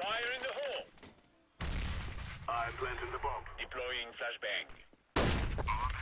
Fire in the hole! I'm planting the bomb. Deploying flashbang.